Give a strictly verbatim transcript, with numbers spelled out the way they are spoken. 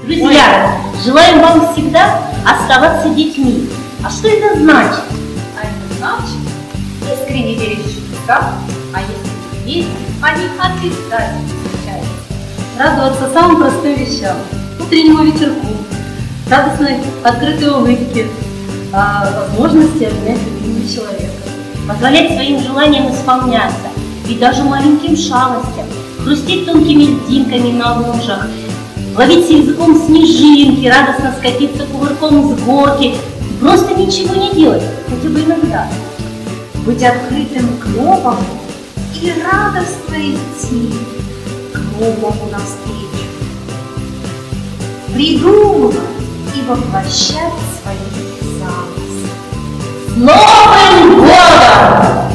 Друзья, желаем вам всегда оставаться детьми. А что это значит? А это значит искренне верить в чудеса, а если не верить, они отрицательно встречаются. Радоваться самым простым вещам, утреннему ветерку, радостной открытой улыбке, возможности обнять любимого человека. Позволять своим желаниям исполняться, и даже маленьким шалостям, хрустеть тонкими льдинками на лужах, ловить языком снежинки, радостно скатиться кувырком с горки, просто ничего не делать, хотя бы иногда. Быть открытым к новому и радостно идти к новому навстречу. Придумывать и воплощать свои замыслы. С Новым годом!